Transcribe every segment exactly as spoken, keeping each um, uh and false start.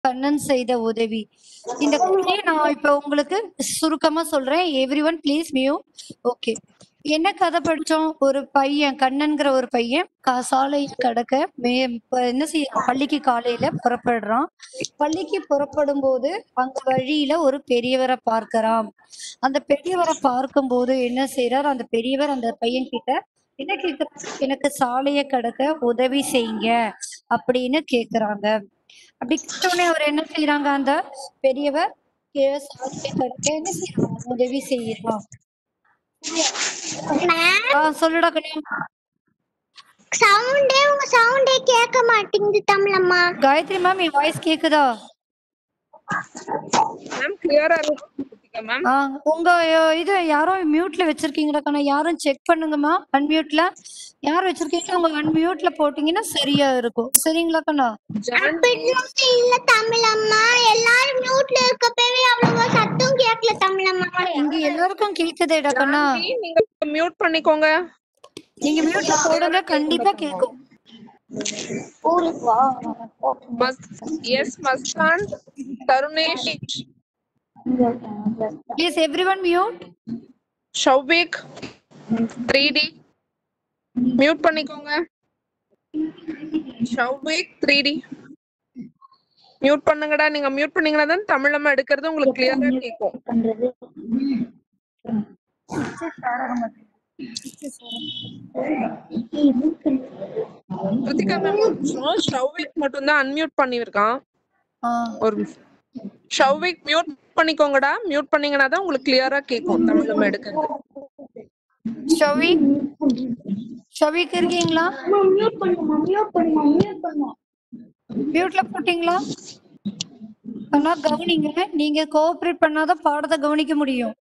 கண்ணன் செய்த உதவி. இந்த கதையை நான் இப்ப உங்களுக்கு சுருக்கமா சொல்றேன். Everyone please mute. Okay. என்ன கதை படிச்சோம்? ஒரு பையன் கண்ணன்கிற ஒரு பையன் கா சாலைய கடக்க மே ப என்ன செய்யறான்? பள்ளிக்கு காலையில புறப்படுறான். பள்ளிக்கு புறப்படும்போது அங்க வழியில ஒரு பெரியவர பார்க்கிறான். அந்த பெரியவர பார்க்கும்போது என்ன செய்றார்? அந்த பெரியவர் அந்த பையன்கிட்ட என்ன கேட்குறாங்க? எனக்கு சாலைய கடக்க உதவி செய்யுங்க அப்படின்னு கேட்குறாங்க. அப்படி கேட்டவுடனே அவர் என்ன செய்றாங்க? அந்த பெரியவர் கீழ சாலைய கடக்க என்ன செய்றான்? உதவி செய்றான். மேம் ஆ சொல்லுடா கண்ணு. சவுண்டே உங்க சவுண்டே கேட்க மாட்டேங்குது தமிழம்மா. காயத்ரி மேம் என் வாய்ஸ் கேக்குதா? மேம் கிளியரா இருக்கு மேம். ஆ உங்க அஹ், இது யாரோ மியூட்ல வச்சிருக்கீங்களா கண்ணா? யாரும் செக் பண்ணுங்கம்மா. அன்மியூட்ல யார் வச்சிருக்கீங்களோ அவங்க அன்மியூட்ல போட்டீங்கன்னா சரியா இருக்கும். சரிங்களா கண்ணா? அப்படிலாம் இல்ல தமிழம்மா. எல்லாரும் மியூட்ல இருக்கப்பவே அவ்வளவா சத்தம் கேட்கல தமிழம்மா. இங்க எல்லாருக்கும் கேக்குதேடா கண்ணா. ஜான்வி நீங்க மியூட் பண்ணிக்கோங்க. நீங்க மியூட்ல போடுங்க கண்டிப்பா கேக்கும். ஊருக்கு வா. மஸ் எஸ் Muskan Tarunesh Please everyone mute. Shouvik three D mute பண்ணிக்கோங்க. ஷௌவிக் த்ரீ டி மியூட் பண்ணுங்கடா. நீங்க மியூட் பண்ணீங்கன்னா தான் தமிழம்மா எடுக்கிறது உங்களுக்கு கிளியரா கேக்கும். கிருத்திகா மேம் ஒரு நிமிஷம். ஷௌவிக் மட்டும் தான் அன்மியூட் பண்ணிருக்கான். ஆ ஒரு நிமிஷம். ஷௌவிக் மியூட் பண்ணிக்கோங்கடா. மியூட் பண்ணீங்கன்னா தான் உங்களுக்கு கிளியரா கேக்கும் தமிழம்மா எடுக்கிறது. ஷவிக் ஷவிக் இருக்கீங்களா? மியூட் பண்ணுமா மியூட் பண்ணுமா மியூட் பண்ணுமா. மியூட்ல போட்டீங்களா? ஆனா கவனிங்க. நீங்க கோஆபரேட் பண்ணாதான் பாடத்தை கவனிக்க முடியும்.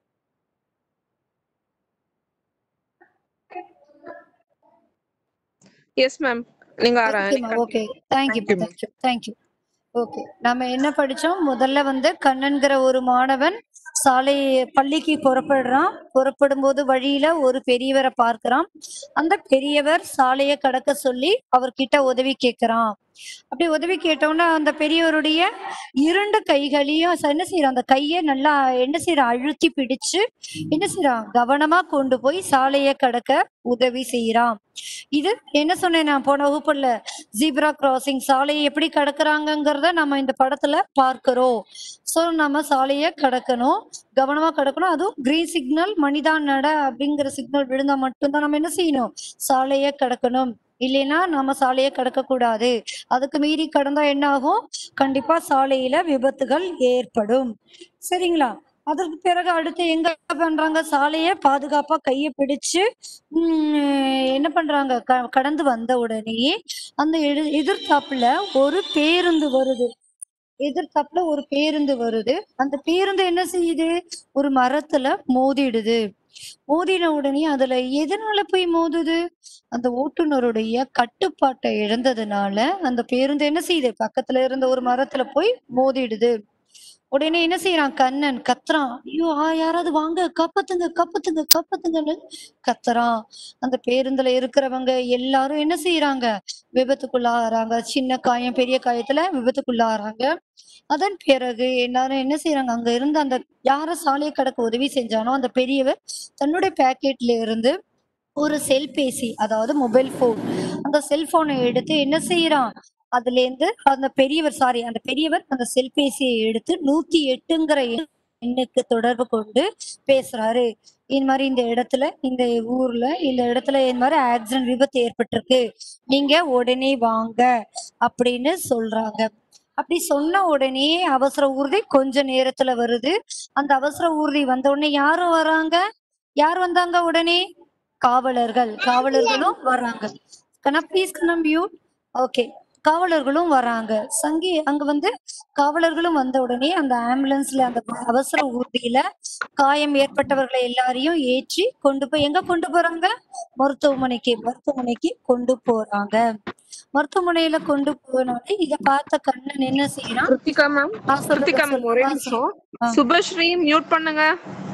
எஸ் மேம் நீங்க okay thank you thank you thank you. Okay நம்ம என்ன படிச்சோம்? முதல்ல வந்து கண்ணன்கிற ஒரு மாணவன் சாலை பள்ளிக்கு புறப்படுறான். புறப்படும் போது வழியில ஒரு பெரியவரை பார்க்கிறான். அந்த பெரியவர் சாலையை கடக்க சொல்லி அவர்கிட்ட உதவி கேட்கிறான். அப்படி உதவி கேட்டோன்னா அந்த பெரியவருடைய இரண்டு கைகளையும் ச- என்ன செய்யறான்? அந்த கையை நல்லா என்ன செய்யறான்? அழுத்தி பிடிச்சு என்ன செய்யறான்? கவனமா கொண்டு போய் சாலையை கடக்க உதவி செய்யறான். இது என்ன சொன்னேன் நான் போன வகுப்புல? ஜீப்ரா கிராசிங் சாலையை எப்படி கடக்குறாங்கங்கிறத நம்ம இந்த படத்துல பார்க்கிறோம். சோ நம்ம சாலையை கடக்கணும், கவனமா கடக்கணும். அதுவும் கிரீன் சிக்னல் மனிதான் நட அப்படிங்கிற சிக்னல் விழுந்தா மட்டும்தான் நம்ம என்ன செய்யணும்? சாலையை கடக்கணும். இல்லைன்னா நம்ம சாலையை கடக்க கூடாது. அதுக்கு மீறி கடந்தா என்ன ஆகும்? கண்டிப்பா சாலையில விபத்துகள் ஏற்படும். சரிங்களா? அதற்கு பிறகு அடுத்து எங்க பண்றாங்க? சாலையை பாதுகாப்பா கையை பிடிச்சு உம் என்ன பண்றாங்க? க- கடந்து வந்த உடனே அந்த எதிர் எதிர்த்தாப்புல ஒரு பேருந்து வருது. எதிர்த்தாப்புல ஒரு பேருந்து வருது. அந்த பேருந்து என்ன செய்யுது? ஒரு மரத்துல மோதிடுது. மோதின உடனே அதுல எதனால போய் மோதுது? அந்த ஓட்டுநருடைய கட்டுப்பாட்டை இழந்ததுனால அந்த பேருந்து என்ன செய்யுது? பக்கத்துல இருந்த ஒரு மரத்துல போய் மோதிடுது. உடனே என்ன செய்யறான்? கண்ணன் கத்துறான், ஐயோ ஆ யாராவது வாங்க, காப்பாத்துங்க காப்பாத்துங்க காப்பாத்துங்கன்னு கத்துறான். அந்த பேருந்துல இருக்கிறவங்க எல்லாரும் என்ன செய்யறாங்க? விபத்துக்குள்ளாறாங்க. சின்ன காயம் பெரிய காயத்துல விபத்துக்குள்ளாறாங்க. அதன் பிறகு எல்லாரும் என்ன செய்யறாங்க? அங்க இருந்து அந்த யார சாலையை கடக்க உதவி செஞ்சானோ அந்த பெரியவர் தன்னுடைய பாக்கெட்ல இருந்து ஒரு செல்பேசி, அதாவது மொபைல் போன், அந்த செல்போனை எடுத்து என்ன செய்யறான்? அதுல இருந்து அந்த பெரியவர் சாரி அந்த பெரியவர் அந்த செல்பேசியை எடுத்து நூத்தி எட்டுங்கிற எண்ணுக்கு தொடர்பு கொண்டு பேசுறாரு. இந்த மாதிரி இந்த இடத்துல இந்த ஊர்ல இந்த இடத்துல இந்த மாதிரி ஆக்சிடென்ட் விபத்து ஏற்பட்டிருக்கு, நீங்க உடனே வாங்க அப்படின்னு சொல்றாங்க. அப்படி சொன்ன உடனே அவசர ஊர்தி கொஞ்ச நேரத்துல வருது. அந்த அவசர ஊர்தி வந்த உடனே யாரும் வராங்க? யார் வந்தாங்க உடனே? காவலர்கள். காவலர்களும் வராங்க. கண்ணா ப்ளீஸ் கண்ணா மியூட். ஓகே. காவலர்களும் வராங்க. சங்கி அங்க வந்து காவலர்களும் வந்த உடனே அந்த ஆம்புலன்ஸ்ல அந்த அவசர ஊர்தியில காயம் ஏற்பட்டவர்களை எல்லாரையும் ஏற்றி கொண்டு போய் எங்க கொண்டு போறாங்க? மருத்துவமனைக்கு மருத்துவமனைக்கு கொண்டு போறாங்க. மருத்துவமனையில கொண்டு போனோடனே இத பார்த்த கண்ணன் என்ன செய்யறான்? கிருத்திகா மேம் ஆ சொல்லுங்க கிருத்திகா மேம் ஒரே சொல்லுங்க. ஆ நிமிஷம். சொல்லுங்க. ஆ. சுபஸ்ரீ மியூட் பண்ணுங்க.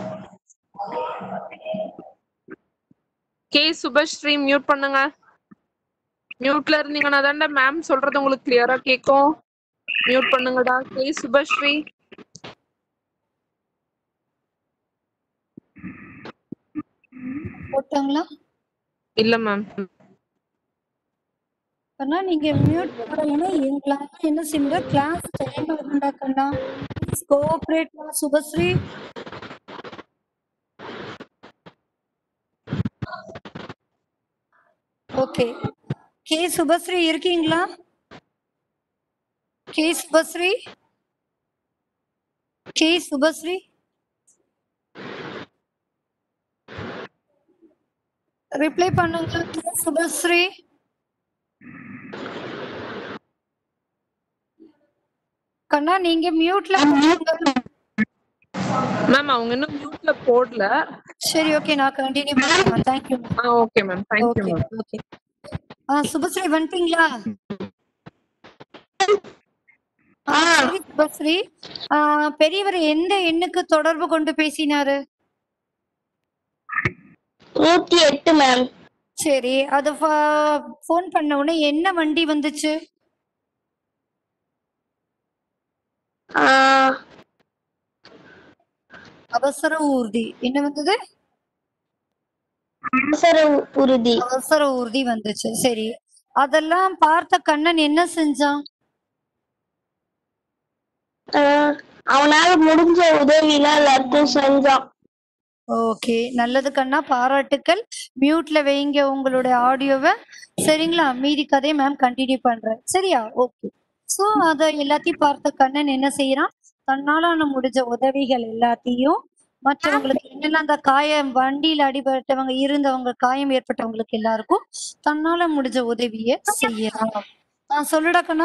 கே சுபஸ்ரீ மியூட் பண்ணுங்க. மியூட்ல இருந்தீங்கன்னா தான்டா மேம் சொல்றது உங்களுக்கு கிளியரா கேக்கும். மியூட் பண்ணுங்கடா. கே சுபஸ்ரீ. போட்டாங்களா? இல்ல மேம். கண்ணா நீங்க மியூட் போடலைன்னா எங்களால என்ன செய்ய முடியாது, கிளாஸ் டைம் ஆகும்டா கண்ணா. Please cooperate Subashree. Okay, K Subashree இருக்கீங்களா? K Subashree, K Subashree reply பண்ணுங்க. கே சுபஸ்ரீ. கண்ணா நீங்க மியூட்ல போடுங்க. மேம் அவங்க இன்னும் மியூட்ல போடல. சரி ஓகே, நான் கண்டினியூ பண்றேன். Thank you. ஆ okay ma'am. Thank you okay ma'am. Okay. ஆ சுபஸ்ரீ வந்துட்டீங்களா? ஆ சரி சுபஸ்ரீ, ஆ பெரியவர் எந்த எண்ணுக்கு தொடர்பு கொண்டு பேசினாரு? நூத்தி எட்டு மேம். சரி, அது ஃபோன் பண்ண உடனே என்ன வண்டி வந்துச்சு? அவசர ஊர்தி. என்ன வந்தது? அவசர ஊர்தி. அவசர ஊர்தி வந்துச்சு. சரி, அதெல்லாம் பார்த்த கண்ணன் என்ன செஞ்சான்? அவனால முடிஞ்ச உதவிலாம் எல்லாருக்கும் செஞ்சான். ஓகே, நல்லது கண்ணா, பாராட்டுக்கள். மியூட்ல வைங்க உங்களுடைய ஆடியோவை. சரிங்களா? மீதி கதையை மேம் கண்டினியூ பண்றேன். சரியா? ஓகே. சோ அத எல்லாத்தையும் பார்த்த கண்ணன் என்ன செய்யறான், தன்னாலான முடிஞ்ச உதவிகள் எல்லாத்தையும் மற்றவங்களுக்கு என்னெல்லாம் அந்த காயம் வண்டியில அடிபட்டவங்க இருந்தவங்க காயம் ஏற்பட்டவங்களுக்கு எல்லாருக்கும் தன்னால முடிஞ்ச உதவிய செய்யறான். நான் சொல்லுடா கண்ணா.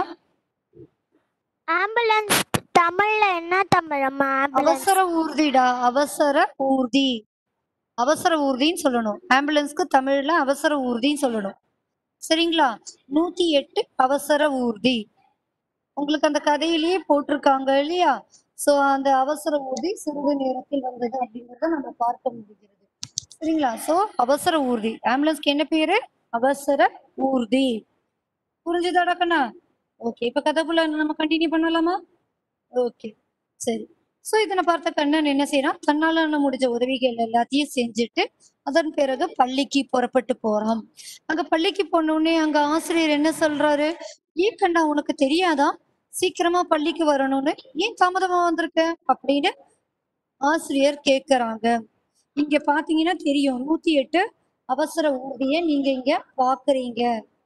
ஆம்புலன்ஸ் தமிழ்ல என்ன தமிழம்மா? அவசர ஊர்திடா, அவசர ஊர்தி. அவசர ஊர்தின்னு சொல்லணும். ஆம்புலன்ஸ்க்கு தமிழ்ல அவசர ஊர்தின்னு சொல்லணும். சரிங்களா? நூத்தி எட்டு அவசர ஊர்தி உங்களுக்கு அந்த கதையிலேயே போட்டிருக்காங்க இல்லையா? சோ அந்த அவசர ஊர்தி சிறிது நேரத்தில் வந்தது அப்படிங்கறத நம்ம பார்க்க முடிகிறது. சரிங்களா? சோ அவசர ஊர்தி, ஆம்புலன்ஸ்க்கு என்ன பேரு? அவசர ஊர்தி. புரிஞ்சுதாடா கண்ணா? ஓகே, இப்ப கதைக்குள்ள நம்ம கண்டினியூ பண்ணலாமா? ஓகே சரி. சோ இதனை பார்த்த கண்ணன் என்ன செய்யறான், தன்னால முடிஞ்ச உதவிகள் எல்லாத்தையும் செஞ்சுட்டு அதன் பிறகு பள்ளிக்கு புறப்பட்டு போறான். அங்க பள்ளிக்கு போன உடனே அங்க ஆசிரியர் என்ன சொல்றாரு, ஏன் கண்ணா உனக்கு தெரியாதா சீக்கிரமா பள்ளிக்கு வரணும்னு, ஏன் தாமதமா வந்திருக்க அப்படின்னு ஆசிரியர் கேக்குறாங்க. இங்க பாத்தீங்கன்னா தெரியும், நூத்தி எட்டு அவசர ஊர்தியை நீங்க இங்க பாக்குறீங்க.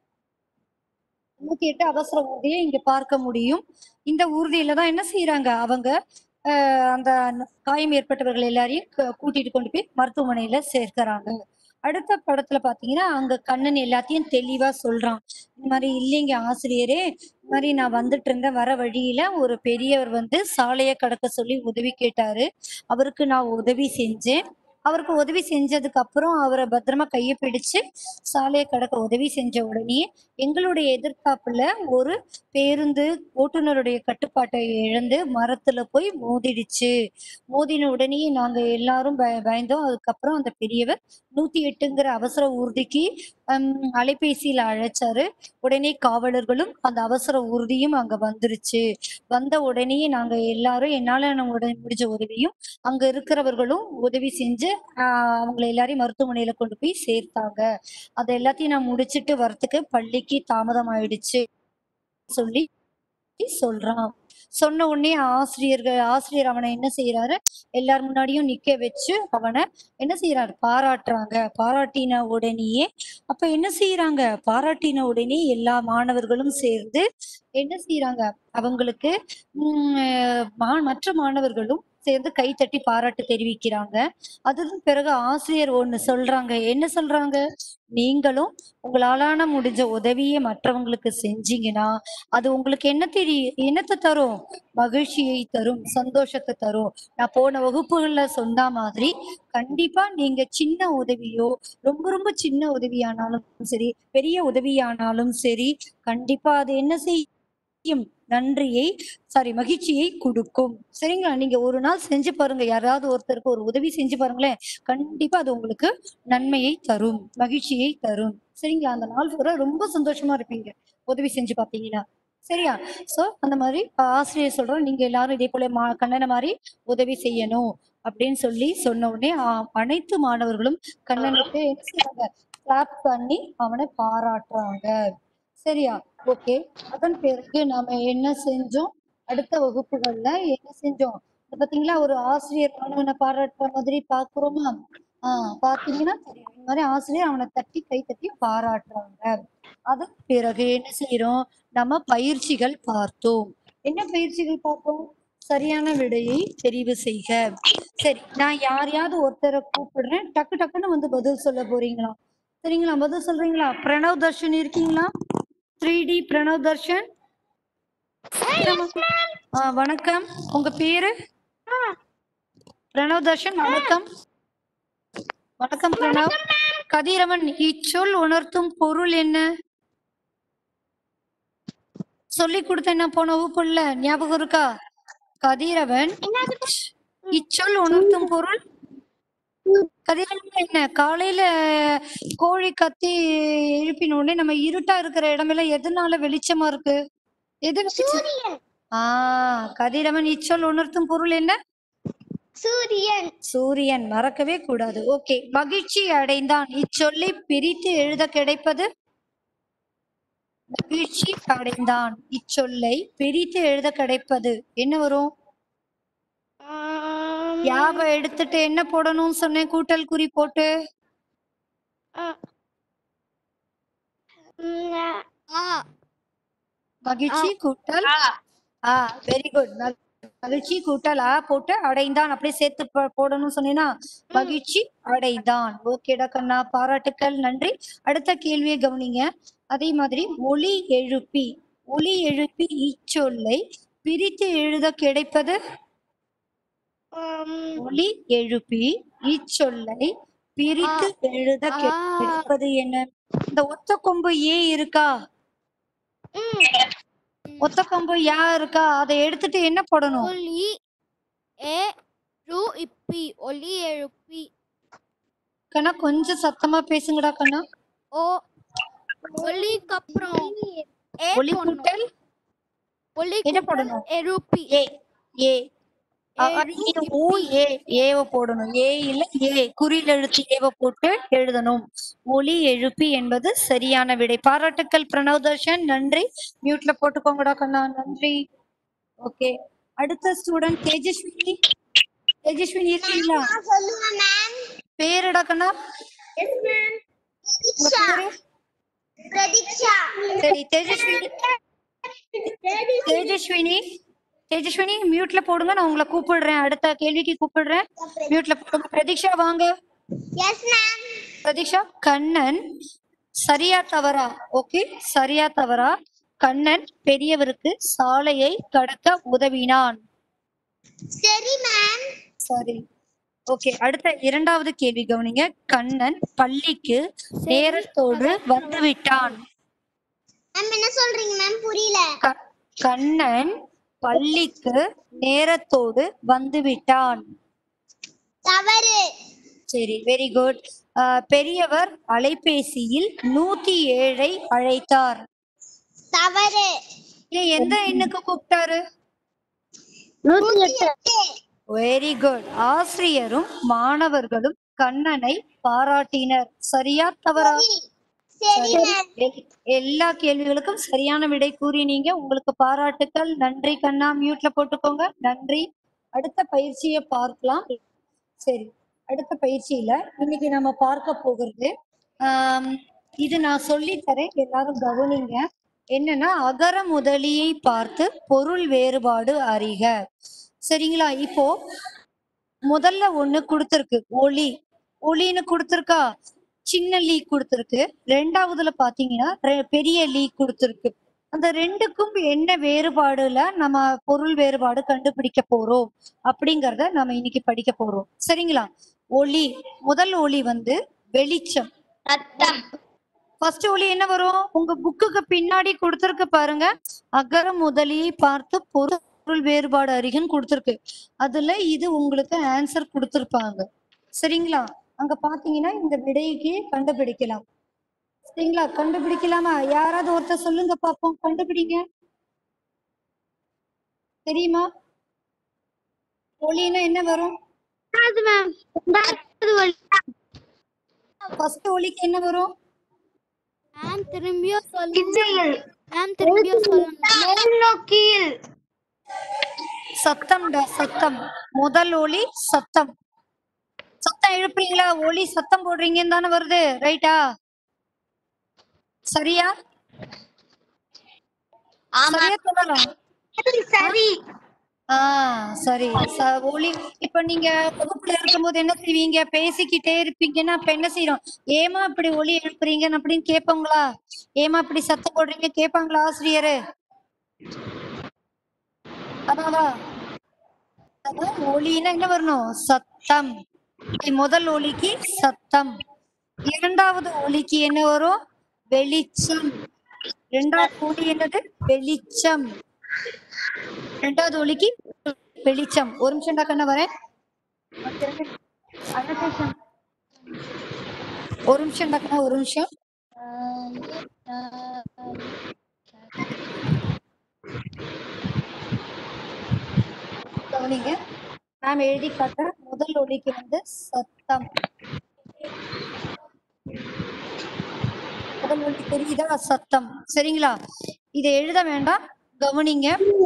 நூத்தி எட்டு அவசர ஊர்தியை இங்க பார்க்க முடியும். இந்த ஊர்தியில தான் என்ன செய்யறாங்க, அவங்க அஹ் அந்த காயம் ஏற்பட்டவர்கள் எல்லாரையும் கூட்டிட்டு கொண்டு போய் மருத்துவமனையில சேர்க்கிறாங்க. அடுத்த படத்துல பாத்தீங்கன்னா அங்க கண்ணன் எல்லாத்தையும் தெளிவா சொல்றான். இந்த மாதிரி இல்லைங்க ஆசிரியரே, இந்த மாதிரி நான் வந்துட்டு இருந்த வர வழியில ஒரு பெரியவர் வந்து சாலையை கடக்க சொல்லி உதவி கேட்டாரு. அவருக்கு நான் உதவி செஞ்சேன். அவருக்கு உதவி செஞ்சதுக்கு அப்புறம் அவரை பத்திரமா கையை பிடிச்சு சாலையை கடக்க உதவி செஞ்ச உடனே எங்களுடைய எதிர்காப்புல ஒரு பேருந்து ஓட்டுநருடைய கட்டுப்பாட்டை இழந்து மரத்துல போய் மோதிடுச்சு. மோதின உடனே நாங்க எல்லாரும் பய பயந்தோம். அதுக்கப்புறம் அந்த பெரியவர் நூத்தி எட்டுங்கிற அவசர ஊர்திக்கு ஹம் அலைபேசியில அழைச்சாரு. உடனே காவலர்களும் அந்த அவசர ஊர்தியும் அங்க வந்துருச்சு. வந்த உடனே நாங்க எல்லாரும் என்னால உடனே முடிஞ்ச உதவியும் அங்க இருக்கிறவர்களும் உதவி செஞ்சு ஆஹ் அவங்களை எல்லாரையும் மருத்துவமனையில கொண்டு போய் சேர்த்தாங்க. அதை எல்லாத்தையும் நான் முடிச்சிட்டு வரத்துக்கு பள்ளிக்கு தாமதம் ஆயிடுச்சு சொல்லி சொல்றான். சொன்ன உடனே ஆசிரியர்கள் ஆசிரியர் அவனை என்ன செய்யறாரு, எல்லார் முன்னாடியும் நிக்க வச்சு அவனை என்ன செய்யறாரு, பாராட்டுறாங்க. பாராட்டின உடனேயே அப்ப என்ன செய்யறாங்க, பாராட்டின உடனே எல்லா மாணவர்களும் சேர்ந்து என்ன செய்யறாங்க, அவங்களுக்கு உம் மற்ற மாணவர்களும் சேர்ந்து கை தட்டி பாராட்டு தெரிவிக்கிறாங்க. அதன் பிறகு ஆசிரியர் ஒண்ணு சொல்றாங்க. என்ன சொல்றாங்க, நீங்களும் உங்களாலான முடிஞ்ச உதவியை மற்றவங்களுக்கு செஞ்சீங்கன்னா அது உங்களுக்கு என்ன தெரியும், என்னத்தை தரும், மகிழ்ச்சியை தரும், சந்தோஷத்தை தரும். நான் போன வகுப்புகள்ல சொன்ன மாதிரி கண்டிப்பா நீங்க சின்ன உதவியோ ரொம்ப ரொம்ப சின்ன உதவியானாலும் சரி, பெரிய உதவியானாலும் சரி, கண்டிப்பா அது என்ன செய்யும், நன்றியை சாரி மகிழ்ச்சியை கொடுக்கும். சரிங்களா? நீங்க ஒரு நாள் செஞ்சு பாருங்க, யாராவது ஒருத்தருக்கு ஒரு உதவி செஞ்சு பாருங்களேன், கண்டிப்பா அது உங்களுக்கு நன்மையை தரும், மகிழ்ச்சியை தரும். சரிங்களா? அந்த நாள் பூரா ரொம்ப சந்தோஷமா இருப்பீங்க உதவி செஞ்சு பாத்தீங்கன்னா. சரியா? சோ அந்த மாதிரி ஆசிரியர் சொல்றோம், நீங்க எல்லாரும் இதே போல மா கண்ணனை மாதிரி உதவி செய்யணும் அப்படின்னு சொல்லி சொன்ன உடனே ஆ- அனைத்து மாணவர்களும் கண்ணனுக்கு என்ன செய்றாங்க? கிளாப் பண்ணி அவனை பாராட்டுறாங்க. சரியா? ஓகே. அதன் பிறகு நாம என்ன செஞ்சோம்? அடுத்த வகுப்புகள்ல என்ன செஞ்சோம்? இப்ப பாத்தீங்களா, ஒரு ஆசிரியர் மாணவனை பாராட்டுற மாதிரி பாக்குறோமா? ஆஹ் பாத்தீங்கன்னா தெரியும். இந்த மாதிரி ஆசிரியர் அவனை தட்டி கை தட்டி பாராட்டுறாங்க. அதன் பிறகு என்ன செய்யறோம்? நம்ம பயிற்சிகள் பார்த்தோம். என்ன பயிற்சிகள் பார்த்தோம்? சரியான விடையை தெரிவு செய்க. சரி, நான் யாரையாவது ஒருத்தரை கூப்பிடுறேன், டக்கு டக்குன்னு வந்து பதில் சொல்ல போறீங்களா? சரிங்களா? பதில் சொல்றீங்களா? பிரணவ் தர்ஷன் இருக்கீங்களா? Three D Pranav Darshan. ஆ, வணக்கம். உங்க பேரு? பிரணவ் தர்ஷன், வணக்கம். வணக்கம் பிரணவ். கதிரவன், இச்சொல் உணர்த்தும் பொருள் என்ன? சொல்லி கொடுத்தேன் நான் போன வகுப்புல, ஞாபகம் இருக்கா? கதிரவன், இச்சொல் உணர்த்தும் பொருள். கதிரவன் என்ன? காலையில கோழி கத்தி எழுப்பின உடனே நம்ம இருட்டா இருக்கிற இடமெல்லாம் எதனால வெளிச்சமா இருக்கு? எது வெளிச்சம்? சூரியன். ஆஹ் கதிரவன் இச்சொல் உணர்த்தும் பொருள் என்ன? சூரியன். சூரியன். மறக்கவே கூடாது. ஓகே. மகிழ்ச்சி அடைந்தான், இச்சொல்லை பிரித்து எழுத கிடைப்பது? மகிழ்ச்சி அடைந்தான் இச்சொல்லை பிரித்து எழுத கிடைப்பது என்ன வரும்? ஆம், யாவை எடுத்துட்டு என்ன போடணும்னு சொன்னேன்? கூட்டல் குறி போட்டு. ஆ. ம், ஆ. மகிழ்ச்சி கூட்டல் ஆ. Very good. மகிழ்ச்சி கூட்டல் ஆ போட்டு அடைந்தான் அப்படியே சேர்த்து போ- போடணும்னு சொன்னீங்கன்னா மகிழ்ச்சி அடைந்தான். ஓகேடா கண்ணா, பாராட்டுக்கள், நன்றி. அடுத்த கேள்வியை கவனிங்க. அதே மாதிரி ஒலி எழுப்பி, ஒலி எழுப்பி இச்சொல்லை பிரித்து எழுத கிடைப்பது? ஆம், ஒலி எழுப்பி இச்சொல்லை பிரித்து எழுத ஆ. கிடைப்பது என்ன? இந்த ஒத்த கொம்பு ஏ இருக்கா? ம். ஒத்த கொம்பு யா இருக்கா? அதை எடுத்துட்டு என்ன போடணும்? ஒலி ஏ ரு இப்பி ஒலி எழுப்பி கண்ணா கொஞ்சம் சத்தமா பேசுங்கடா கண்ணா. ஓ ஒலிக்கு அப்புறம் ஏ ஒலி போடணும். கூட்டல் ஒலி என்ன கூட்டல் போடணும்? எழுப்பி ஏ. ஏ அ, அ, ஏரு நீங்க ஊ இப்பி. ஏ ஏவ போடணும். ஏ இல்ல ஏ, குறியில் எழுத்து ஏவ போட்டு எழுதணும். ஒலி எழுப்பி என்பது சரியான விடை. பாராட்டுக்கள் பிரணவ் தர்ஷன், நன்றி. மியூட்ல போட்டுக்கோங்கடா கண்ணா, நன்றி. ஓகே. அடுத்த ஸ்டூடெண்ட் தேஜஸ்வினி. தேஜஸ்வினி இருக்கீங்களா? நான் சொல்லுவேன் மேம். பேருடா கண்ணா? Yes ma'am. உங்க பிரதீக்ஷா. பேரு? பிரதீக்ஷா. சரி தேஜஸ்வினி. தேஜஸ்வினி தேஜஸ்வினி மியூட்ல போடுங்க, நான் உங்களை கூப்பிடுறேன், அடுத்த கேள்விக்கு கூப்பிடுறேன். மியூட்ல போடுங்க. பிரதீக்ஷா வாங்க. Yes ma'am. பிரதீக்ஷா, கண்ணன் சரியா தவறா? ஓகே, சரியா தவறா? கண்ணன் பெரியவருக்கு சாலையை கடக்க உதவினான். சரி மேம். சரி. ஓகே. அடுத்த இரண்டாவது கேள்வி கவனிங்க. கண்ணன் பள்ளிக்கு நேரத்தோடு வந்து விட்டான். மேம் என்ன சொல்றீங்க மேம்? புரியல. க- கண்ணன் பள்ளிக்கு நேரத்தோடு வந்து விட்டான். தவறு. சரி, வெரி குட். பெரியவர் அலைபேசியில் நூத்தி ஏழை அழைத்தார். தவறு. ஏன், எந்த எண்ணுக்கு கூப்பிட்டாரு? நூத்தி எட்டு. Very good. ஆசிரியரும் மாணவர்களும் கண்ணனை பாராட்டினர். சரியா தவறா? சரி மேம். எல்- எல்லா கேள்விகளுக்கும் சரியான விடை கூறினீங்க. உங்களுக்கு பாராட்டுக்கள், நன்றி கண்ணா. மியூட்ல போட்டுக்கோங்க, நன்றி. அடுத்த பயிற்சியை பார்க்கலாம். சரி, அடுத்த பயிற்சியில இன்னைக்கு நம்ம பார்க்க போகிறது ஆம், இது நான் சொல்லி தரேன், எல்லாரும் கவனிங்க. என்னன்னா, அகர முதலியை பார்த்து பொருள் வேறுபாடு அறிக. சரிங்களா? இப்போ முதல்ல ஒண்ணு கொடுத்திருக்கு, ஒளி. ஒளின்னு கொடுத்திருக்கா, சின்ன லீ கொடுத்திருக்கு. ரெண்டாவதுல பாத்தீங்கன்னா ரெ- பெரிய லீ கொடுத்திருக்கு. அந்த ரெண்டுக்கும் என்ன வேறுபாடுல நம்ம பொருள் வேறுபாடு கண்டுபிடிக்க போறோம் அப்படிங்கறத நம்ம இன்னைக்கு படிக்க போறோம். சரிங்களா? ஒளி, முதல் ஒளி வந்து வெளிச்சம். ரத்தம். ஃபர்ஸ்ட் ஒளி என்ன வரும்? உங்க புக்குக்கு பின்னாடி கொடுத்திருக்கு பாருங்க, அகர முதலியை பார்த்து பொருள் வேறுபாடு அறிகன்னு கொடுத்திருக்கு. அதுல இது உங்களுக்கு ஆன்சர் கொடுத்திருப்பாங்க. சரிங்களா? அங்க பாத்தீங்கன்னா இந்த விடைக்கு கண்டுபிடிக்கலாம். சரிங்களா? கண்டுபிடிக்கலாமா? யாராவது ஒருத்தர் சொல்லுங்க பாப்போம், கண்டுபிடிங்க. தெரியுமா? ஒலின்னா என்ன வரும்? அது மேம் ரெண்டாவது ஒலி ஃபர்ஸ்ட் ஒலிக்கு என்ன வரும்? மேம் திரும்பியும் சொல்லுங்க மேம் திரும்பியும் சொல்லுங்க மேல் நோக்கியில் சத்தம்டா சத்தம். முதல் ஒலி சத்தம். சத்தம் எழுப்புறீங்களா? ஒலி சத்தம் போடுறீங்கன்னு தானே வருது, ரைட்டா? சரியா? சரியா சொல்லலாம். சரி ஆ சரி. ச- ஒலி இப்ப நீங்க வகுப்புல இருக்கும்போது என்ன செய்வீங்க? பேசிக்கிட்டே இருப்பீங்கன்னா அப்ப என்ன செய்யறோம்? ஏமா இப்படி ஒலி எழுப்புறீங்க அப்படின்னு கேட்பாங்களா? ஏமா இப்படி சத்தம் போடுறீங்க கேட்பாங்களா ஆசிரியரு? அதாவா? அதான் ஒலின்னா என்ன வரணும்? சத்தம். முதல் ஒலிக்கு சத்தம். இரண்டாவது ஒலிக்கு என்ன வரும்? வெளிச்சம். இரண்டாவது ஒலி என்னது? வெளிச்சம். இரண்டாவது ஒலிக்கு வெளிச்சம். ஒரு நிமிஷம் கண்ண வரேன். ஒரு நிமிஷம் டக்குனா ஒரு நிமிஷம். கவனிங்க. மேம் எழுதி காட்டுறேன். முதல் ஒலிக்கு வந்து சத்தம். முதல் ஒலி தெரியுதா? சத்தம். சரிங்களா? இதை எழுத வேண்டாம், கவனிங்க.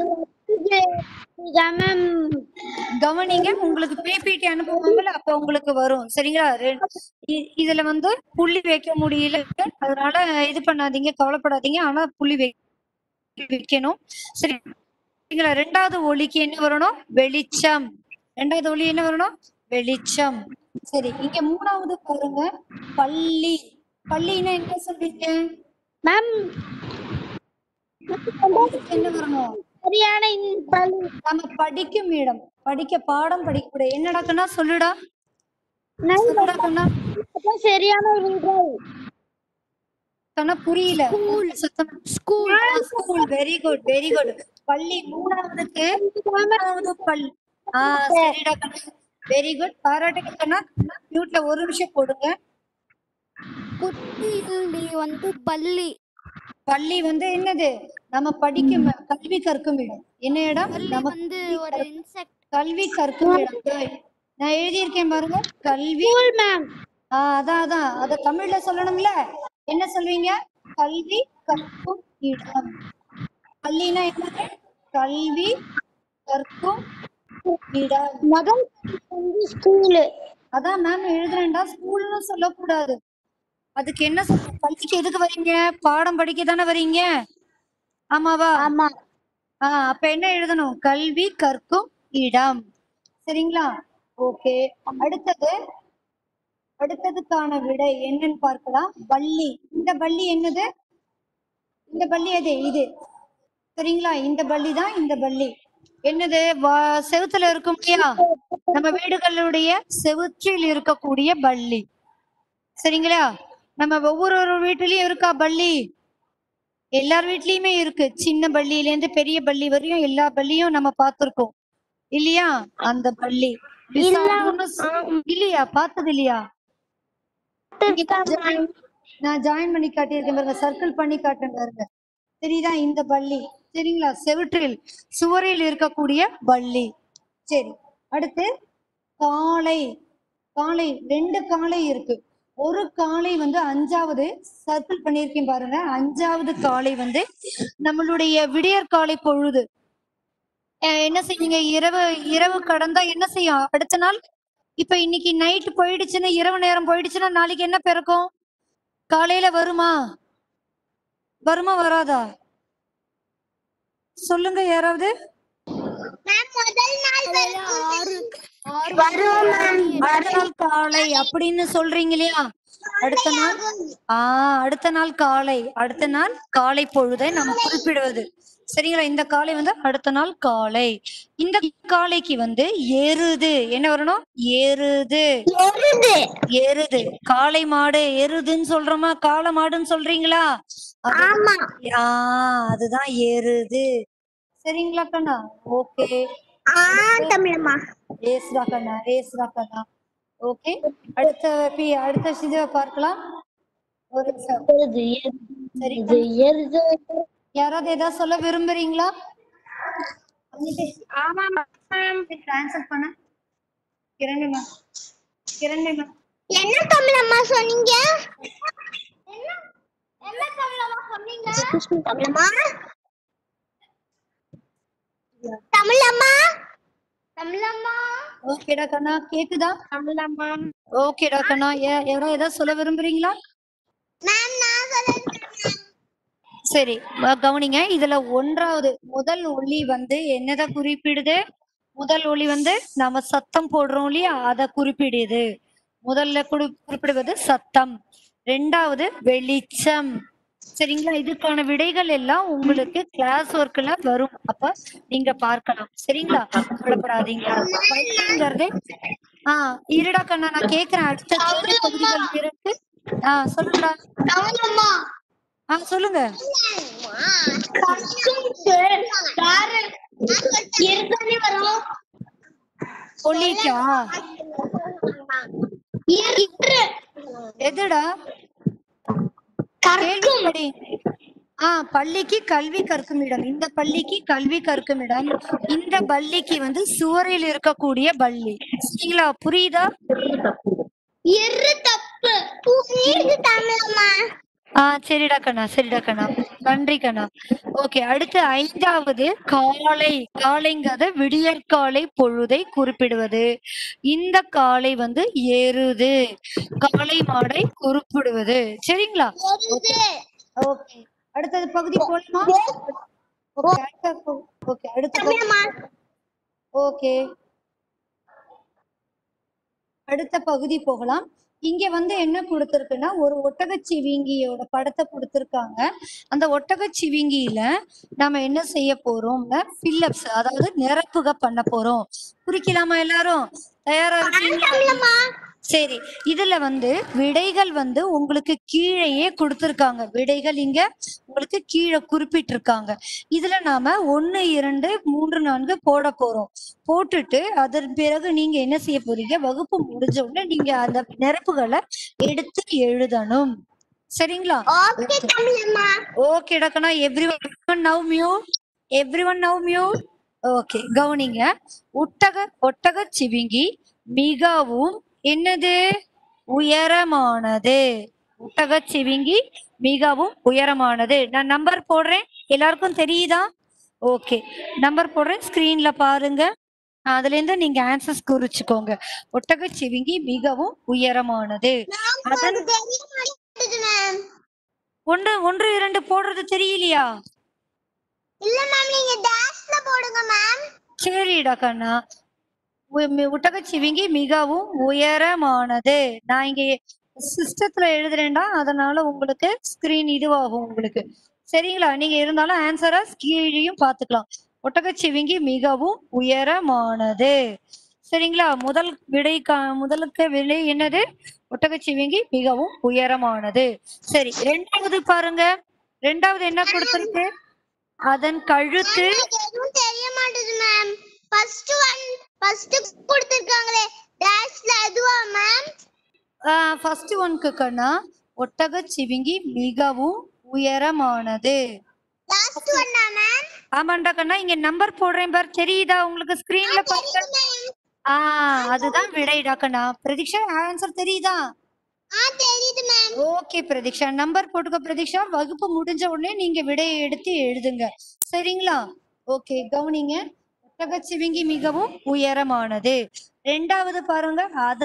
கவனிங்க. உங்களுக்கு பிபிடி அனுப்புவாங்கல்ல, அப்ப உங்களுக்கு வரும். சரிங்களா? ரெ- இ- இதுல வந்து புள்ளி வைக்க முடியல, அதனால இது பண்ணாதீங்க, கவலைப்படாதீங்க. ஆனா புள்ளி வை- வைக்கணும். சரிங்களா? ரெண்டாவது ஒலிக்கு என்ன வரணும்? வெளிச்சம். ரெண்டாவது ஒலி என்ன வரணும்? வெளிச்சம். சரி, இங்க மூணாவது பாருங்க, பள்ளி. பள்ளின்னா என்ன சொல்றீங்க? மேம் பள்ளிக்கு என்ன வரணும்? சரியான நம்ம படிக்கும் இடம். படிக்க பாடம் படிக்க என்னடா கண்ணா? சொல்லுடா சொல்லுடா கண்ணா. சரியான கண்ணா புரியல. சத்தம். School school. Very good very good. பள்ளி மூணாவதுக்கு மூணாவது பள்ளி. ஆ சரிடா கண்ணா, வெரி குட். பாராட்டுகள் கண்ணா. மியூட்ல ஒரு நிமிஷம் போடுங்க. குட்டியில் வந்து பள்ளி பள்ளி வந்து என்னது? நம்ம படிக்கும் கல்வி கற்கும் இடம். என்ன இடம்? பள்ளி நம்ம வந்து ஒரு இன்செக்ட் கல்வி கற்கும் இடம். நான் எழுதியிருக்கேன் பாருங்க, கல்வி. மேம் ஆஹ் அதான் அதான் அத தமிழ்ல சொல்லணும்ல. என்ன சொல்வீங்க? கல்வி கற்கும் இடம். பள்ளினா என்னது? கல்வி கற்கும் இடம். முதல் ஸ்கூல். அதான் மேம் எழுதுறேன்டா, ஸ்கூல்னு சொல்லக்கூடாது. அதுக்கு என்ன சொல்ற? பள்ளிக்கு எதுக்கு வரீங்க? பாடம் படிக்க தானே வரீங்க, ஆமாவா? ஆமா. ஆஹ் அப்ப என்ன எழுதணும்? கல்வி கற்கும் இடம். சரிங்களா? ஓகே. அடுத்தது அடுத்ததுக்கான விடை என்னன்னு பார்க்கலாம். பள்ளி. இந்த பள்ளி என்னது? இந்த பள்ளி எது? இது. சரிங்களா? இந்த பள்ளி தான். இந்த பள்ளி என்னது? வா- செவுத்துல இருக்கும் இல்லையா? நம்ம வீடுகளுடைய செவுற்றில் இருக்கக்கூடிய பள்ளி. சரிங்களா? நம்ம ஒவ்வொரு ஒரு வீட்டிலயும் இருக்கா பள்ளி? எல்லார் வீட்லயுமே இருக்கு. சின்ன பள்ளியில இருந்து பெரிய பள்ளி வரையும் எல்லா பள்ளியும் நம்ம பார்த்திருக்கோம் இல்லையா? அந்த பள்ளி இல்லையா? பார்த்தது இல்லையா? நான் ஜாயின் பண்ணி காட்டியிருக்கேன் பாருங்க, சர்க்கிள் பண்ணி காட்டுறேன் பாருங்க. சரிதா? இந்த பள்ளி. சரிங்களா? செவுற்றில் சுவரில் இருக்கக்கூடிய பள்ளி. சரி, அடுத்து காளை. காளை ரெண்டு காளை இருக்கு. ஒரு காளை வந்து அஞ்சாவது சர்க்கிள் பண்ணியிருக்கேன் பாருங்க. அஞ்சாவது காளை வந்து நம்மளுடைய விடியற் காலை பொழுது. அஹ் என்ன செய்யுங்க? இரவு இரவு கடந்தா என்ன செய்யும்? அடுத்த நாள் இப்ப இன்னைக்கு நைட் போயிடுச்சுன்னா, இரவு நேரம் போயிடுச்சுன்னா நாளைக்கு என்ன பிறக்கும்? காலையில வருமா? வருமா வராதா? சொல்லுங்க யாராவது. முதல் நாள் ஆறு ஆறு அடுத்த நாள் காலை அப்படின்னு சொல்றீங்க இல்லையா? அடுத்த நாள் ஆஹ் அடுத்த நாள் காலை. அடுத்த நாள் காலை பொழுதை நம்ம குறிப்பிடுவது. சரிங்களா? இந்த காலை வந்து அடுத்த நாள் காலை. இந்த காலைக்கு வந்து எருது என்ன வரணும்? எருது. எருது. காளை மாடு எருதுன்னு சொல்றோமா? காளை மாடுன்னு சொல்றீங்களா? ஆமா. ஆஹ் அதுதான் எருது. சரிங்களா கண்ணா? ஓகே. தமிழம்மா. ஏசுடா கண்ணா, ஏசுடா கண்ணா. ஓகே. அடுத்த பி அடுத்த சிதுவை பார்க்கலாம். ஒரு நிமிஷம். சரி, யாராவது ஏதாவது சொல்ல விரும்புறீங்களா? ஆமா மேம். ஆன்சர் பண்ண கிரண் மேம் கிரண் மேம் என்ன தமிழம்மா சொன்னீங்க? என்ன என்ன தமிழம்மா சொன்னீங்க? தமிழம்மா தமிழம்மா தமிழம்மா ஓகேடா கண்ணா கேக்குதா? தமிழம்மா. ஓகேடா கண்ணா யாரோ ஏதாவது சொல்ல விரும்புறீங்களா? மேம் நான் சொல்றேன். சரி வ- கவனிங்க. இதுல ஒன்றாவது முதல் ஒலி வந்து என்னதை குறிப்பிடுது? முதல் ஒலி வந்து நாம சத்தம் போடுறோம் இல்லையா, அதை குறிப்பிடுது. முதல்ல குறி குறிப்பிடுவது சத்தம். ரெண்டாவது வெளிச்சம். சரிங்களா? இதுக்கான விடைகள் எல்லாம் உங்களுக்கு கிளாஸ் ஒர்க்ல வரும், அப்ப நீங்க பார்க்கலாம். சரிங்களா? கவலைப்படாதீங்க. பள்ளிங்கிறது ஆஹ் இருடா கண்ணா நான் கேக்குறேன். அடுத்த கேள்வி பகுதிகள் இருக்கு. ஆஹ் சொல்லுங்கடா. தமிழம்மா ஆஹ் சொல்லுங்க. இருக்கனே வரும். ஒலிக்கா எதுடா? கேள்விப்படி. ஆஹ் பள்ளிக்கு கல்வி கற்கும் இடம். இந்த பள்ளிக்கு கல்வி கற்கும் இடம். இந்த பள்ளிக்கு வந்து சுவரில் இருக்கக்கூடிய பள்ளி. சரிங்களா? புரியுதா? எரு தப்பு. புரியுது தமிழம்மா. ஆஹ் சரிடா கண்ணா சரிடா கண்ணா நன்றி கண்ணா. ஓகே அடுத்து ஐந்தாவது காலை. காலைங்கிறத விடியற்காலை பொழுதை குறிப்பிடுவது. இந்த காலை வந்து ஏறுது. காலை மாடை குறிப்பிடுவது. சரிங்களா? எருது. ஓகே அடுத்தது பகுதி போலாமா? ஓகே அடுத்த பகு- ஓகே அடுத்த பகுதி. தமிழம்மா ஓகே அடுத்த பகுதி போகலாம். இங்க வந்து என்ன கொடுத்திருக்குன்னா ஒரு ஒட்டகச்சிவிங்கியோட படத்தை கொடுத்திருக்காங்க. அந்த ஒட்டகச்சிவிங்கியில நாம என்ன செய்ய போறோம்னா ஃபில்லப்ஸ், அதாவது நிரப்புக பண்ண போறோம். குறிக்கலாமா எல்லாரும்? தயாரா இருக்கீங்களா? தமிழம்மா சரி இதுல வந்து விடைகள் வந்து உங்களுக்கு கீழேயே கொடுத்திருக்காங்க. விடைகள் இங்க உங்களுக்கு கீழே குறிப்பிட்டிருக்காங்க. இதுல நாம ஒண்ணு இரண்டு மூன்று நான்கு போட போறோம். போட்டுட்டு அதன் பிறகு நீங்க என்ன செய்ய போறீங்க? வகுப்பு முடிஞ்ச உடனே நீங்க அந்த நிரப்புகளை எடுத்து எழுதணும். சரிங்களா? ஓகே தமிழம்மா. ஓகே டக்கனா everyone now mute. Everyone now mute. Okay கவனிங்க. ஒட்டக ஒட்டக சிவிங்கி மிகவும் என்னது? உயரமானது. ஒட்டக சிவிங்கி மிகவும் உயரமானது. நான் நம்பர் போடுறேன், எல்லாருக்கும் தெரியுதா? ஓகே நம்பர் போடுறேன், ஸ்கிரீன்ல பாருங்க. அதுல இருந்து நீங்க ஆன்சர்ஸ் குறிச்சுக்கோங்க. ஒட்டக சிவிங்கி மிகவும் உயரமானது. அதன் அது தெரிய மாட்டேங்குது மேம். ஒன்று ஒன்று இரண்டு போடுறது தெரியலையா? இல்ல மேம் நீங்க டேஷ்ல போடுங்க மேம். சரிடா கண்ணா. ஒட்டகச்சிவிங்கி மிகவும் உயரமானது. நான் இங்க சிஸ்டத்துல எழுதுறேன்டா, அதனால உங்களுக்கு ஸ்கிரீன் இதுவாகும் உங்களுக்கு. சரிங்களா? நீங்க இருந்தாலும் ஆன்சரை கீழேயும் பார்த்துக்கலாம். ஒட்டகச்சிவிங்கி மிகவும் உயரமானது. சரிங்களா? முதல் விடை முதலுக்கு விடை என்னது? ஒட்டகச்சிவிங்கி மிகவும் உயரமானது. சரி ரெண்டாவது பாருங்க. ரெண்டாவது என்ன கொடுத்திருக்கு? அதன் கழுத்து எதுவும் தெரிய மாட்டேங்குது மேம். ஃபர்ஸ்ட் ஒன் ஃபர்ஸ்ட் கொடுத்திருக்காங்களே டேஷ்ல அதுவா மேம்? ஃபர்ஸ்ட் ஒன்க்கு கண்ணா ஒட்டகச்சிவிங்கி மிகவும் உயரமானது. லாஸ்ட் ஒன்னா மேம்? ஆமாண்டா கண்ணா, இங்க நம்பர் போடுறேன் பார், தெரியுதா உங்களுக்கு ஸ்கிரீன்ல பாருங்க. ஆ அதுதான் விடைடா கண்ணா. பிரதீக்ஷா ஆன்சர் தெரியுதா? ஆ தெரியுது மேம். ஓகே பிரதீக்ஷா நம்பர் போட்டுக்க. பிரதீக்ஷா வகுப்பு முடிஞ்ச உடனே நீங்க விடையை எடுத்து எழுதுங்க. சரிங்களா? ஓகே கவனிங்க. ஒட்டகச்சிவிங்கி மிகவும் உயரமானது. ரெண்டாவது பாருங்க.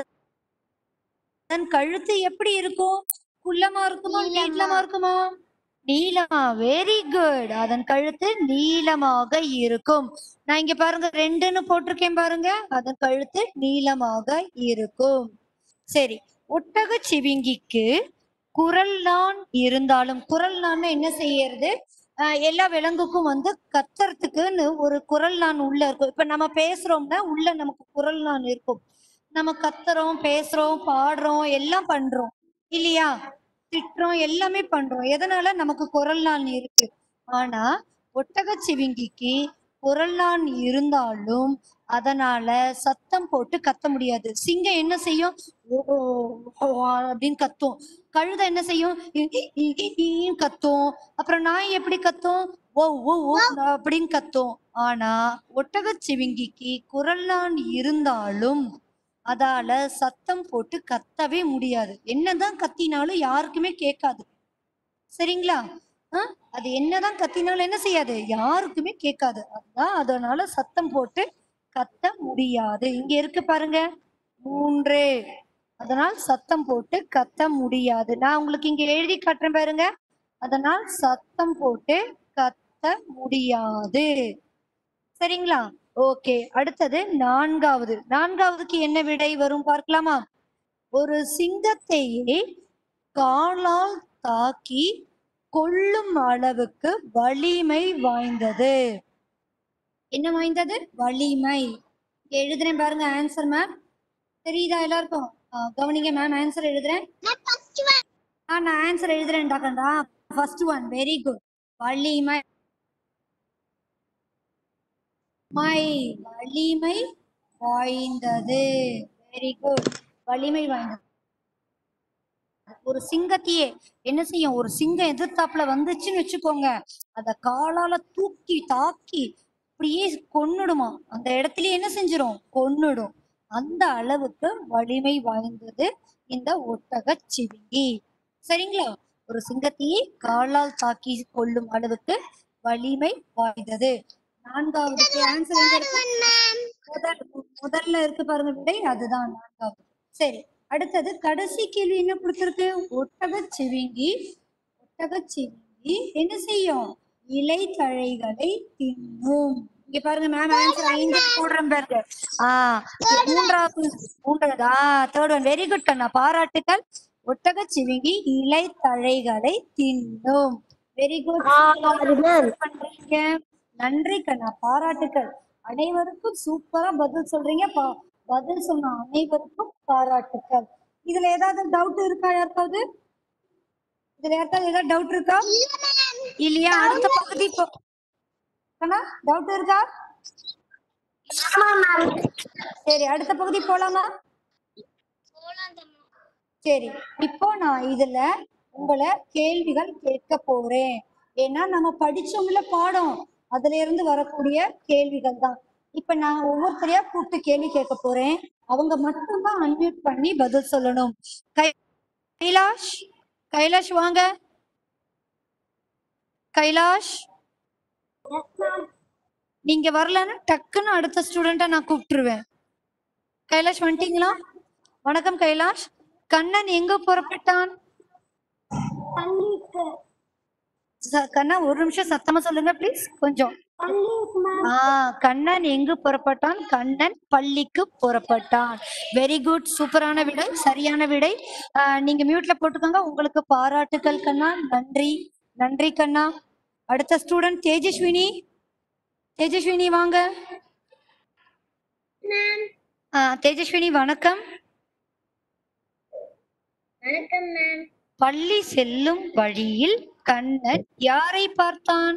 அதன் கழுத்து எப்படி இருக்கும்? குள்ளமா இருக்குமா நீளமா இருக்குமா? நீளமா. Very good. அதன் கழுத்து நீளமாக இருக்கும். நான் இங்க பாருங்க ரெண்டுன்னு போட்டிருக்கேன் பாருங்க. அதன் கழுத்து நீளமாக இருக்கும். சரி ஒட்டக சிவிங்கிக்கு குரல் நான் இருந்தாலும், குரல் நான் என்ன செய்யறது? ஆஹ் எல்லா விலங்குக்கும் வந்து கத்துறதுக்குன்னு ஒரு குரல் நான் உள்ள இருக்கும். இப்ப நம்ம பேசுறோம்னா உள்ள நமக்கு குரல் நான் இருக்கும். நம்ம கத்துறோம், பேசுறோம், பாடுறோம், எல்லாம் பண்றோம் இல்லையா? திட்டுறோம், எல்லாமே பண்றோம். எதனால? நமக்கு குரல் நான் இருக்கு. ஆனா ஒட்டக சிவிங்கிக்கு குரலான் இருந்தாலும் அதனால சத்தம் போட்டு கத்த முடியாது. சிங்கம் என்ன செய்யும்? ஓ ஓ, அப்படின்னு கத்தும். கழுதை என்ன செய்யும்? இ, இ, இ, ஈன்னு கத்தும். அப்புறம் நாய் எப்படி கத்தும்? ஓ ஓ ஓ அப்படின்னு கத்தும். ஆனா ஒட்டகச்சிவிங்கிக்கு குரலான் இருந்தாலும் அதால சத்தம் போட்டு கத்தவே முடியாது. என்னதான் கத்தினாலும் யாருக்குமே கேட்காது. சரிங்களா? ஆஹ் அது என்னதான் கத்தினாலும் என்ன செய்யாது? யாருக்குமே கேட்காது. அதுதான் அதனால சத்தம் போட்டு கத்த முடியாது. இங்க இருக்கு பாருங்க, மூன்று. அதனால் சத்தம் போட்டு கத்த முடியாது. நான் உங்களுக்கு இங்க எழுதி காட்டுறேன் பாருங்க. அதனால் சத்தம் போட்டு கத்த முடியாது. சரிங்களா? ஓகே. அடுத்தது நான்காவது. நான்காவதுக்கு என்ன விடை வரும் பார்க்கலாமா? ஒரு சிங்கத்தையே காலால் தாக்கி கொல்லும் அளவுக்கு வலிமை வாய்ந்தது. என்ன வாய்ந்தது? வலிமை. எழுதுறேன் பாருங்க ஆன்சர் மேம். தெரியுதா எல்லாருக்கும்? ஆஹ் கவனிங்க மேம், ஆன்சர் எழுதுறேன். ஆஹ் நான் ஆன்சர் எழுதுறேன் டாக்கண்டா. First one, very good. வலிமை. மை வலிமை வாய்ந்தது. Very good. வலிமை வாய்ந்தது. ஒரு சிங்கத்தையே என்ன செய்யும்? ஒரு சிங்கம் எதிர்த்தாப்புல வந்துச்சுன்னு வச்சுக்கோங்க, அத காலால தூக்கி தாக்கி அப்படியே கொன்னுடுமா. அந்த இடத்துலயே என்ன செஞ்சிரும்? கொன்னுடும். அந்த அளவுக்கு வலிமை வாய்ந்தது இந்த ஒட்டகச்சிவிங்கி. சரிங்களா? ஒரு சிங்கத்தையே காலால் தாக்கி கொல்லும் அளவுக்கு வலிமை வாய்ந்தது. நான்காவது ஆன்சர் எங்க இருக்கு? முதல் முதல்ல இருக்கு பாருங்க விடை, அதுதான் நான்காவது. சரி, அடுத்தது கடைசி கேள்வி என்ன கொடுத்திருக்கு? ஒட்டகச்சிவிங்கி ஒட்டகச்சிவிங்கி என்ன செய்யும்? இலை தழைகளை தின்னும். இங்க பாருங்க மேம், ஆன்சர் ஐந்து போடுறேன் பாருங்க. ஆஹ் மூன்றாவது மூன்றாவது ஆஹ் தேர்ட் ஒன். வெரி குட் கண்ணா, பாராட்டுக்கள். ஒட்டகச்சிவிங்கி இலை தழைகளை தின்னும். வெரி குட் பண்றீங்க. நன்றி கண்ணா, பாராட்டுக்கள். அனைவருக்கும் சூப்பரா பதில் சொல்றீங்க. பதில் சொன்ன அனைவருக்கும் பாராட்டுக்கள். இதுல ஏதாவது டவுட் இருக்கா யாருக்காவது? இதுல யாருக்காவது ஏதாவது டவுட் இருக்கா? இல்லையா? அடுத்த பகுதி டவுட் இருக்கா? சரி, அடுத்த பகுதி போலாமா? சரி, இப்போ நான் இதுல உங்களை கேள்விகள் கேட்க போறேன். ஏன்னா நம்ம படிச்சோம்ல பாடம், அதுல இருந்து வரக்கூடிய கேள்விகள் தான். இப்ப நான் ஒவ்வொருத்தரையா கூப்பிட்டு கேள்வி கேட்க போறேன். அவங்க மட்டும்தான் அன்மியூட் பண்ணி பதில் சொல்லணும். கைலாஷ், கைலாஷ் வாங்க. கைலாஷ், நீங்க வரலன்னா டக்குன்னு அடுத்த ஸ்டூடெண்ட்டை நான் கூப்பிட்டுருவேன். கைலாஷ் வந்துட்டீங்களா? வணக்கம் கைலாஷ். கண்ணன் எங்க புறப்பட்டான்? கண்ணா ஒரு நிமிஷம் சத்தமா சொல்லுங்க ப்ளீஸ். கொஞ்சம். ஆஹ் கண்ணன் எங்கு புறப்பட்டான்? கண்ணன் பள்ளிக்கு புறப்பட்டான். வெரி குட், சூப்பரான விடை, சரியான விடை. ஆஹ் நீங்க மியூட்ல போட்டுக்கோங்க. உங்களுக்கு பாராட்டுக்கள் கண்ணா. நன்றி நன்றி கண்ணா. அடுத்த ஸ்டூடெண்ட் தேஜஸ்வினி. தேஜஸ்வினி வாங்க. ஆஹ் தேஜஸ்வினி வணக்கம். வணக்கம் மேம். பள்ளி செல்லும் வழியில் கண்ணன் யாரை பார்த்தான்?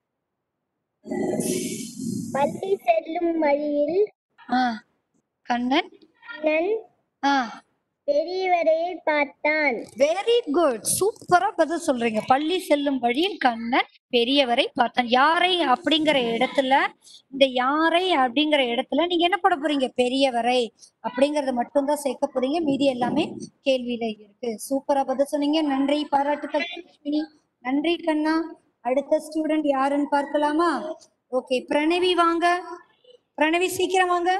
பள்ளி செல்லும் வழியில் ஆஹ் கண்ணன் ஆஹ் பெரியவரை பார்த்தான். வெரி குட், சூப்பரா பதில் சொல்றீங்க. பள்ளி செல்லும் வழியில் கண்ணன் பெரியவரை பார்த்தான். யாரை அப்படிங்கிற இடத்துல, இந்த யாரை அப்படிங்கிற இடத்துல நீங்க என்ன பண்ண போறீங்க? பெரியவரை அப்படிங்கறது மட்டும்தான் சேர்க்க போறீங்க. மீதி எல்லாமே கேள்வியில இருக்கு. சூப்பரா பதில் சொன்னீங்க. நன்றி, பாராட்டுக்கள். நன்றி கண்ணா. அடுத்த ஸ்டூடெண்ட் யாருன்னு பார்க்கலாமா? ஓகே, பிரணவி வாங்க. பிரணவி சீக்கிரம் வாங்க.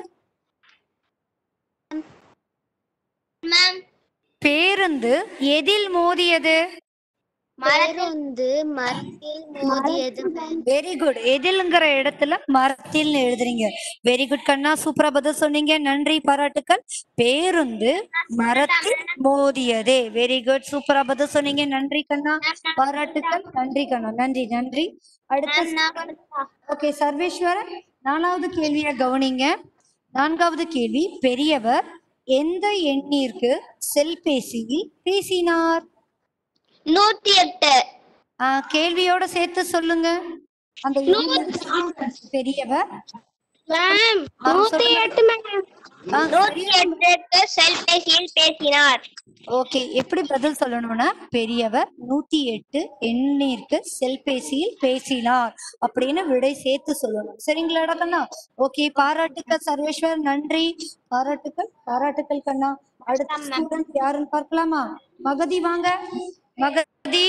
பேருந்து எதில் மோதியது? பேருந்து மரத்தில் மோதியது. Very good. எதில்ங்கிற இடத்துல மரத்தில் எழுதுறீங்க. வெரி குட் கண்ணா, சூப்பரா பதில் சொன்னீங்க. நன்றி, பாராட்டுக்கள். பேருந்து மரத்தில் மோதியது. வெரி குட், சூப்பரா பதில் சொன்னீங்க. நன்றி கண்ணா, பாராட்டுக்கள். நன்றி கண்ணா, நன்றி நன்றி. அடுத்த ஓகே சர்வேஸ்வரன், நாலாவது கேள்வியை கவனிங்க. நான்காவது கேள்வி, பெரியவர் எந்த எண்ணிற்கு செல்பேசியில் பேசினார்? நூத்தி எட்டு. கேள்வியோட சேர்த்து சொல்லுங்க. அந்த பெரியவர் மேம் ஆ, நூத்தி சொல்லுங்க. எட்டு மேம் ஆ, நூத்தி சரியா? எட்டுக்கு செல்பேசியில் பேசினார். ஓகே, எப்படி பதில் சொல்லணும்னா பெரியவர் நூத்தி எட்டு எண்ணிற்கு செல்பேசியில் பேசினார் அப்படின்னு விடை சேர்த்து சொல்லணும். சரிங்களாடா கண்ணா? ஓகே, பாராட்டுக்கள் சர்வேஸ்வர், நன்றி. பாராட்டுக்கள் பாராட்டுக்கள் கண்ணா. அடுத்த ஸ்டூடெண்ட் யாருன்னு பார்க்கலாமா? மகதி வாங்க. மகதி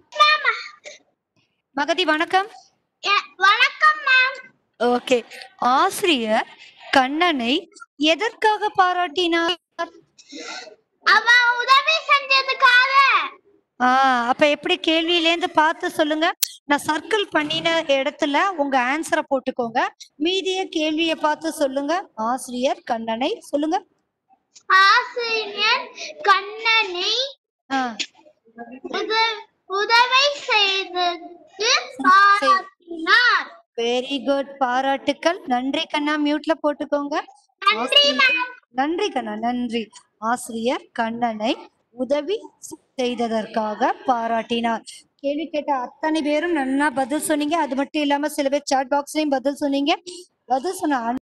மகதி வணக்கம். வணக்கம் மேம். ஓகே, ஆசிரியர் கண்ணனை எதற்காக பாராட்டினார்? அவன் உதவி செஞ்சதுக்காக. ஆஹ் அப்ப எப்படி கேள்வியிலேருந்து பார்த்து சொல்லுங்க. நான் சர்க்கிள் பண்ணின இடத்துல உங்க ஆன்சரை போட்டுக்கோங்க. மீதிய கேள்வியை பார்த்து சொல்லுங்க. ஆசிரியர் கண்ணனை சொல்லுங்க. ஆசிரியர் கண்ணனை ஆஹ் உத- உதவி செய்ததற்கு பாராட்டினார். வெரி குட், பாராட்டுக்கள். நன்றி கண்ணா, மியூட்ல போட்டுக்கோங்க. நன்றி மேம். நன்றி கண்ணா, நன்றி. ஆசிரியர் கண்ணனை உதவி செய்ததற்காக பாராட்டினார். கேள்வி கேட்ட அத்தனை பேரும் நன்னா பதில் சொன்னீங்க. அது மட்டும் இல்லாம சில பேர் சாட் பாக்ஸ்லயும் பதில் சொன்னீங்க. பதில் சொன்ன